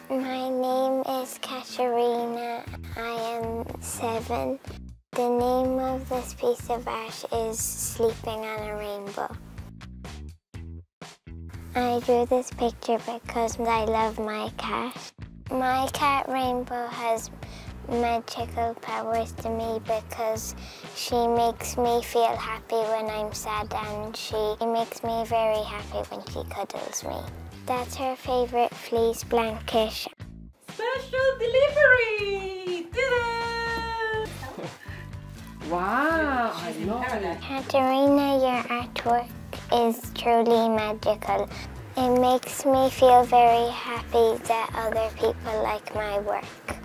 My name is Caterina. I am 7. The name of this piece of art is Sleeping on a Rainbow. I drew this picture because I love my cat. My cat Rainbow has magical powers to me because she makes me feel happy when I'm sad, and she makes me very happy when she cuddles me. That's her favorite fleece blanket. Special delivery! Ta-da! Wow, I love it. Caterina, your artwork is truly magical. It makes me feel very happy that other people like my work.